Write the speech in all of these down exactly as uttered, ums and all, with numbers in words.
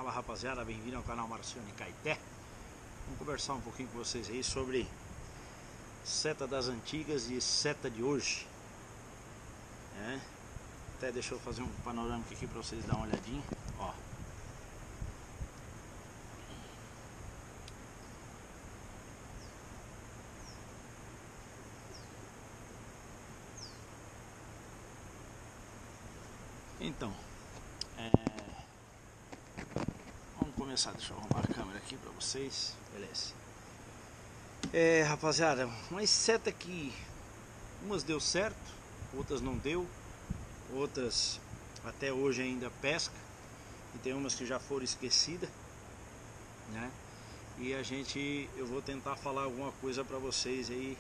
Fala rapaziada, bem-vindo ao canal Marcione Caeté. Vamos conversar um pouquinho com vocês aí sobre seta das antigas e seta de hoje, é. Até deixa eu fazer um panorâmico aqui para vocês dar uma olhadinha, ó. Então, é... vamos começar, deixa eu arrumar a câmera aqui pra vocês, beleza. É, rapaziada, umas seta que umas deu certo, outras não deu, outras até hoje ainda pesca, e tem umas que já foram esquecidas, né? E a gente, eu vou tentar falar alguma coisa pra vocês aí.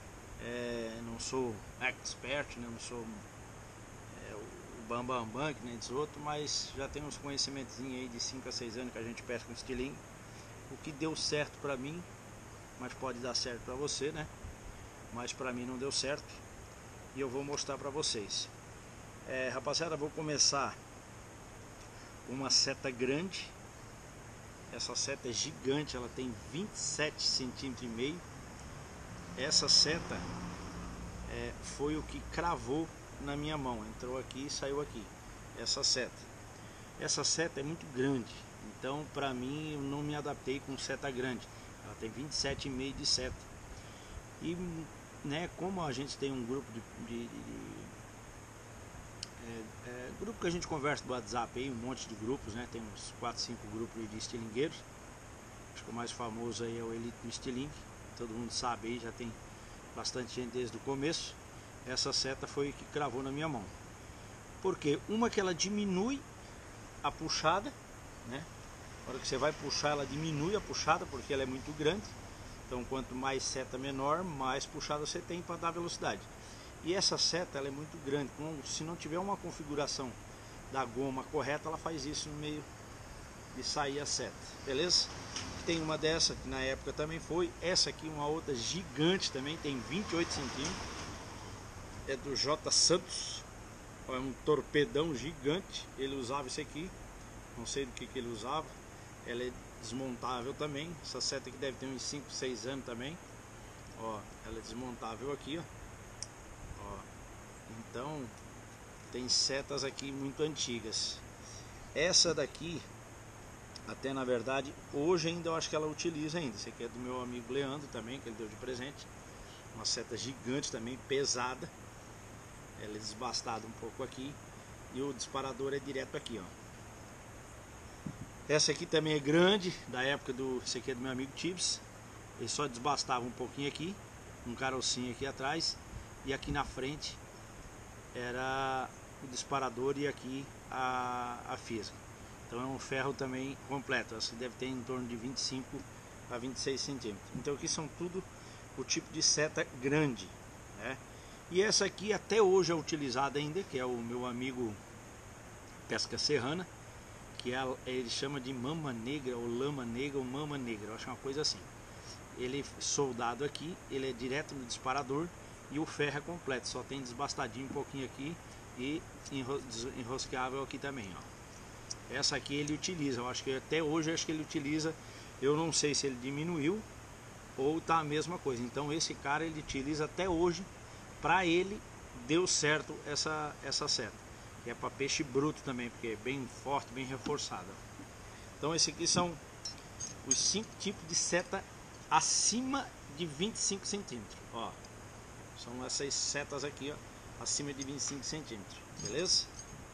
É, não sou expert, né? Não sou é, o Bambam Bam Bam, que nem diz outro, mas já tem uns conhecimentos aí de cinco a seis anos que a gente pesca com estilingue. O que deu certo pra mim, mas pode dar certo pra você, né? Mas pra mim não deu certo, e eu vou mostrar pra vocês. É, rapaziada, vou começar com uma seta grande. Essa seta é gigante, ela tem vinte e sete centímetros e meio. Essa seta é, foi o que cravou na minha mão, entrou aqui e saiu aqui. Essa seta essa seta é muito grande, então pra mim eu não me adaptei com seta grande. Ela tem vinte e sete e meio de seta, e né, como a gente tem um grupo de, de, de, de é, é, grupo que a gente conversa do WhatsApp aí, um monte de grupos, né? Tem uns quatro, cinco grupos de estilingueiros. Acho que o mais famoso aí é o Elite do Estilingue, todo mundo sabe aí, já tem bastante gente desde o começo. Essa seta foi o que cravou na minha mão, porque uma que ela diminui a puxada, né? Na hora que você vai puxar, ela diminui a puxada porque ela é muito grande. Então quanto mais seta menor, mais puxada você tem para dar velocidade. E essa seta ela é muito grande, se não tiver uma configuração da goma correta, ela faz isso no meio de sair a seta, beleza? Tem uma dessa que na época também foi. Essa aqui, uma outra gigante também, tem vinte e oito centímetros. É do J Santos, é um torpedão gigante. Ele usava isso aqui, não sei do que, que ele usava. Ela é desmontável também. Essa seta aqui deve ter uns cinco, seis anos também. Ó, ela é desmontável aqui, ó. Ó, então tem setas aqui muito antigas. Essa daqui, até na verdade, hoje ainda eu acho que ela utiliza ainda. Esse aqui é do meu amigo Leandro também, que ele deu de presente. Uma seta gigante também, pesada. Ela é desbastada um pouco aqui, e o disparador é direto aqui, ó. Essa aqui também é grande, da época do... Esse aqui é do meu amigo Tibbs. Ele só desbastava um pouquinho aqui, um carocinho aqui atrás, e aqui na frente era o disparador e aqui a, a fisga. Então é um ferro também completo. Essa deve ter em torno de vinte e cinco a vinte e seis centímetros. Então aqui são tudo o tipo de seta grande, né? E essa aqui até hoje é utilizada ainda, que é o meu amigo Pesca Serrana, que é, ele chama de mama negra, ou lama negra, ou mama negra, eu acho uma coisa assim. Ele é soldado aqui, ele é direto no disparador, e o ferro é completo, só tem desbastadinho um pouquinho aqui e enro enrosqueável aqui também, ó. Essa aqui ele utiliza, eu acho que até hoje eu acho que ele utiliza, eu não sei se ele diminuiu ou tá a mesma coisa. Então esse cara ele utiliza até hoje. Para ele deu certo essa, essa seta, que é para peixe bruto também, porque é bem forte, bem reforçada. Então esse aqui são os cinco tipos de seta acima de vinte e cinco centímetros, ó. São essas setas aqui, ó, acima de vinte e cinco centímetros, beleza?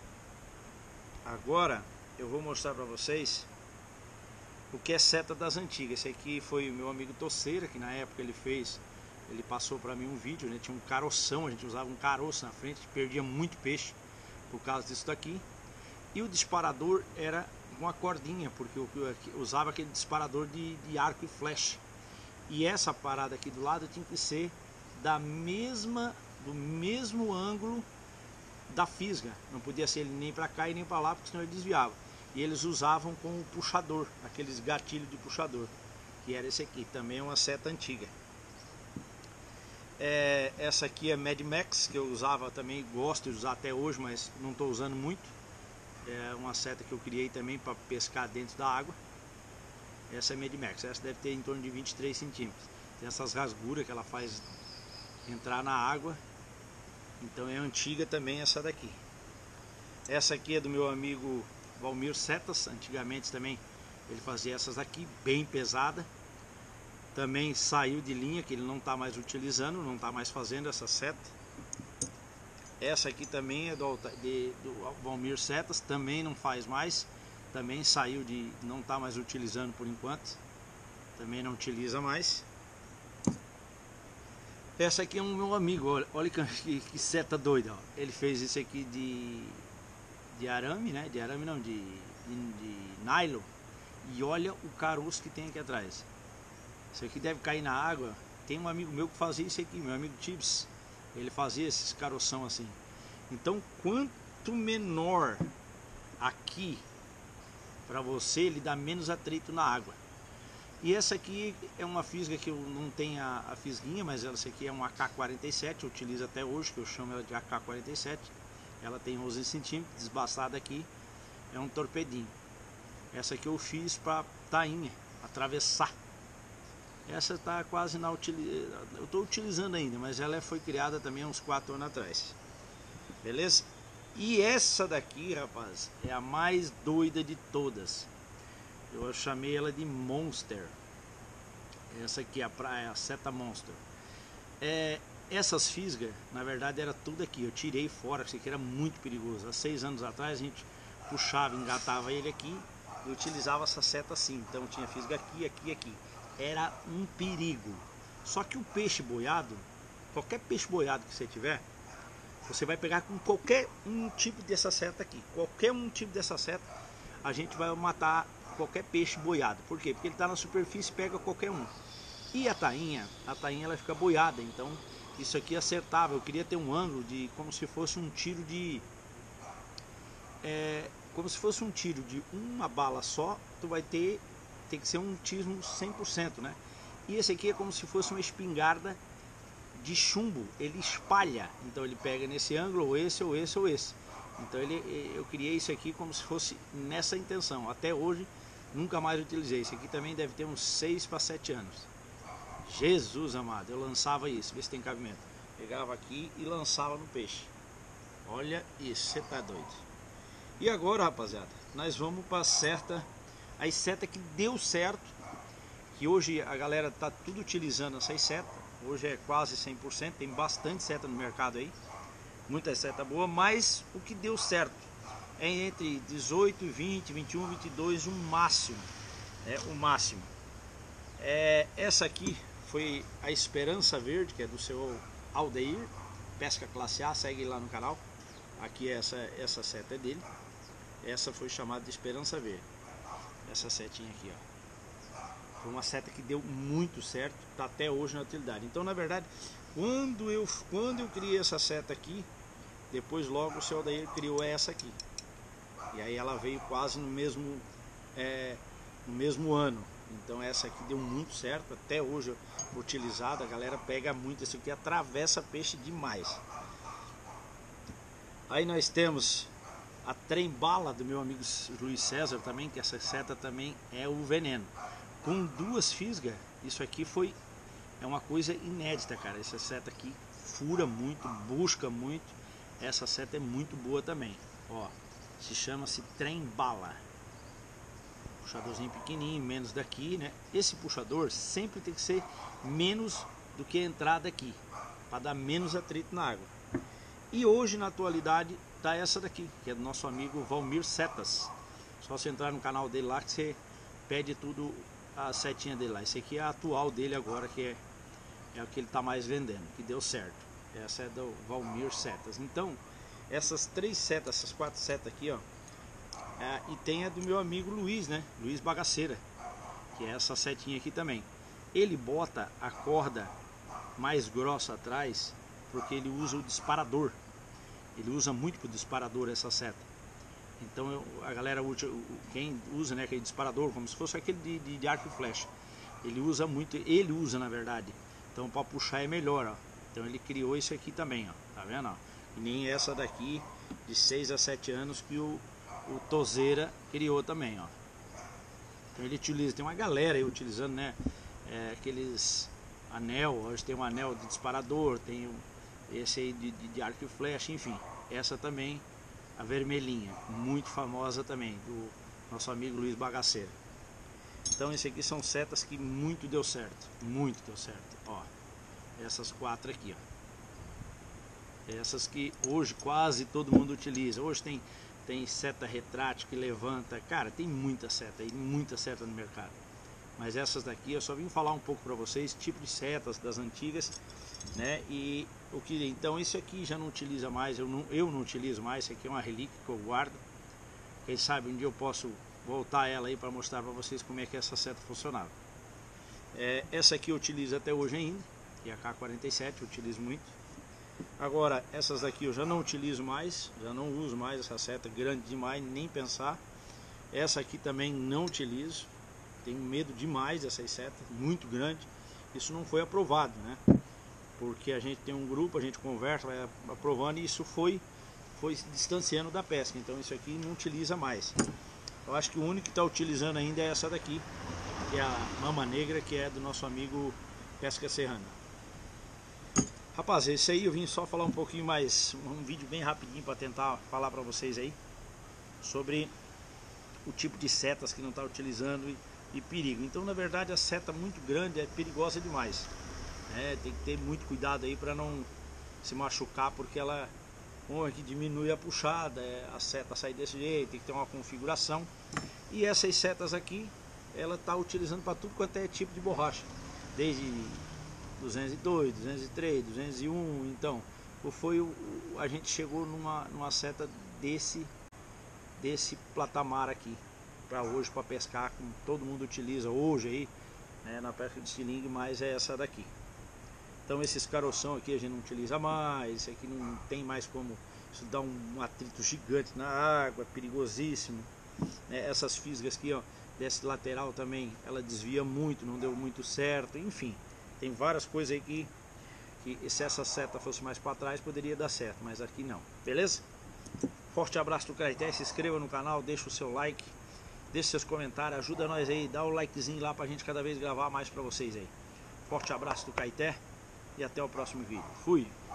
Agora eu vou mostrar para vocês o que é seta das antigas. Esse aqui foi o meu amigo Toceira, que na época ele fez, ele passou para mim um vídeo, né? Tinha um caroção, a gente usava um caroço na frente, perdia muito peixe por causa disso daqui. E o disparador era uma cordinha, porque eu usava aquele disparador de, de arco e flecha. E essa parada aqui do lado tinha que ser da mesma, do mesmo ângulo da fisga. Não podia ser ele nem para cá e nem para lá, porque senão ele desviava. E eles usavam com o puxador, aqueles gatilhos de puxador, que era esse aqui, também é uma seta antiga. É, essa aqui é Mad Max, que eu usava também, gosto de usar até hoje, mas não estou usando muito. é uma seta que eu criei também para pescar dentro da água. Essa é Medimax, essa deve ter em torno de vinte e três centímetros. Tem essas rasguras que ela faz entrar na água. Então é antiga também essa daqui. Essa aqui é do meu amigo Valmir Setas. Antigamente também ele fazia essas aqui, bem pesada. Também saiu de linha, que ele não está mais utilizando, não está mais fazendo essa seta. Essa aqui também é do, de, do Valmir Setas, também não faz mais. Também saiu de, não está mais utilizando por enquanto. Também não utiliza mais. Essa aqui é um meu amigo, olha, olha que, que seta doida, ó. Ele fez isso aqui de, de arame, né? De arame não, de, de, de nylon. E olha o caroço que tem aqui atrás. Isso aqui deve cair na água. Tem um amigo meu que fazia isso aqui, meu amigo Tibbs. Ele fazia esses caroção assim. Então, quanto menor aqui para você, ele dá menos atrito na água. E essa aqui é uma fisga que eu não tenho a, a fisguinha, mas essa aqui é uma A K quarenta e sete, eu utilizo até hoje, que eu chamo ela de A K quarenta e sete. Ela tem onze centímetros, desbaçada aqui, é um torpedinho. Essa aqui eu fiz para tainha, atravessar. Essa está quase na utilização, eu estou utilizando ainda, mas ela foi criada também há uns quatro anos atrás. Beleza? E essa daqui, rapaz, é a mais doida de todas. Eu chamei ela de Monster. Essa aqui é a praia, a seta Monster. É, essas fisgas, na verdade, era tudo aqui. Eu tirei fora, isso aqui era muito perigoso. Há seis anos atrás a gente puxava, engatava ele aqui e utilizava essa seta assim. Então tinha fisga aqui, aqui, aqui. Era um perigo. Só que o peixe boiado, qualquer peixe boiado que você tiver, você vai pegar com qualquer um tipo dessa seta aqui. Qualquer um tipo dessa seta, a gente vai matar qualquer peixe boiado. Por quê? Porque ele está na superfície e pega qualquer um. E a tainha, a tainha ela fica boiada, então isso aqui acertava. Eu queria ter um ângulo de como se fosse um tiro de é, como se fosse um tiro de uma bala só. Tu vai ter tem que ser um tiro cem por cento, né? E esse aqui é como se fosse uma espingarda de chumbo. Ele espalha, então ele pega nesse ângulo ou esse ou esse ou esse. Então ele, eu criei isso aqui como se fosse nessa intenção. Até hoje nunca mais utilizei. Isso aqui também deve ter uns seis para sete anos. Jesus amado, eu lançava isso, vê se tem cabimento. Pegava aqui e lançava no peixe. Olha isso, você tá doido. E agora, rapaziada, nós vamos para certa, as setas que deu certo, que hoje a galera tá tudo utilizando essas setas. Hoje é quase cem por cento, tem bastante seta no mercado aí. Muita seta boa, mas o que deu certo é entre dezoito, vinte, vinte e um, vinte e dois, o máximo, é o máximo. É, essa aqui foi a Esperança Verde, que é do seu Aldeir, pesca classe A, segue lá no canal. Aqui essa, essa seta é dele. Essa foi chamada de Esperança Verde. Essa setinha aqui, ó. Foi uma seta que deu muito certo, tá até hoje na utilidade. Então, na verdade, quando eu, quando eu criei essa seta aqui, depois logo o seu Aldeir criou essa aqui. E aí ela veio quase no mesmo, é, no mesmo ano. Então essa aqui deu muito certo, até hoje utilizada, a galera pega muito, isso aqui atravessa peixe demais. Aí nós temos a trem bala do meu amigo Luiz César também, que essa seta também é o veneno. Com duas fisgas, isso aqui foi, é uma coisa inédita, cara. Essa seta aqui fura muito, busca muito, essa seta é muito boa também. Ó, se chama-se trem bala. Puxadorzinho pequenininho, menos daqui, né? Esse puxador sempre tem que ser menos do que a entrada aqui, para dar menos atrito na água. E hoje, na atualidade, tá essa daqui, que é do nosso amigo Valmir Setas. Só você entrar no canal dele lá que você pede tudo, a setinha dele lá. Esse aqui é a atual dele agora, que é, é o que ele tá mais vendendo, que deu certo. Essa é do Valmir Setas. Então, essas três setas, essas quatro setas aqui, ó. É, e tem a do meu amigo Luiz, né? Luiz Bagaceira, que é essa setinha aqui também. Ele bota a corda mais grossa atrás, porque ele usa o disparador. Ele usa muito pro disparador essa seta. Então eu, a galera usa, quem usa, né, aquele disparador, como se fosse aquele de, de, de arco e flecha. Ele usa muito, ele usa na verdade. Então para puxar é melhor, ó. Então ele criou isso aqui também, ó. Tá vendo, ó? E nem essa daqui de seis a sete anos que o o Tozeira criou também, ó. Então ele utiliza, tem uma galera aí utilizando, né, é, aqueles anel, hoje tem um anel de disparador, tem esse aí de, de, de arco e flecha, enfim. Essa também, a vermelhinha, muito famosa também, do nosso amigo Luiz Bagaceira. Então esse aqui são setas que muito deu certo, muito deu certo, ó. Essas quatro aqui, ó. Essas que hoje quase todo mundo utiliza. Hoje tem, tem seta retrátil que levanta. Cara, tem muita seta aí, muita seta no mercado. Mas essas daqui eu só vim falar um pouco para vocês, tipo de setas das antigas, né? E o que então esse aqui já não utiliza mais, eu não, eu não utilizo mais. Esse aqui é uma relíquia que eu guardo. Quem sabe um dia eu posso voltar ela aí para mostrar para vocês como é que essa seta funcionava. É, essa aqui eu utilizo até hoje ainda, que é a K quarenta e sete, eu utilizo muito. Agora, essas daqui eu já não utilizo mais, já não uso mais essa seta, grande demais, nem pensar. Essa aqui também não utilizo, tenho medo demais dessas setas, muito grande. Isso não foi aprovado, né? Porque a gente tem um grupo, a gente conversa, vai aprovando, e isso foi, foi se distanciando da pesca. Então isso aqui não utiliza mais. Eu acho que o único que está utilizando ainda é essa daqui, que é a Mama Negra, que é do nosso amigo Pesca Serrana. Rapaz, esse aí eu vim só falar um pouquinho mais, um vídeo bem rapidinho para tentar falar para vocês aí sobre o tipo de setas que não está utilizando e, e perigo. Então, na verdade, a seta muito grande é perigosa demais, né? Tem que ter muito cuidado aí para não se machucar, porque ela, como é que diminui a puxada, a seta sai desse jeito, tem que ter uma configuração. E essas setas aqui, ela está utilizando para tudo quanto é tipo de borracha, desde duzentos e dois, duzentos e três, duzentos e um. Então foi o, a gente chegou numa, numa seta desse desse patamar aqui para hoje, para pescar, como todo mundo utiliza hoje aí, né, na pesca de estilingue, mas é essa daqui. Então esses caroção aqui a gente não utiliza mais, esse aqui não tem mais como, isso dá um, um atrito gigante na água, é perigosíssimo, né? Essas fisgas aqui, ó, desse lateral também, ela desvia muito, não deu muito certo, enfim. Tem várias coisas aí que, que se essa seta fosse mais para trás poderia dar certo, mas aqui não. Beleza? Forte abraço do Caeté, se inscreva no canal, deixa o seu like, deixa seus comentários, ajuda nós aí, dá o likezinho lá pra gente cada vez gravar mais pra vocês aí. Forte abraço do Caeté e até o próximo vídeo. Fui!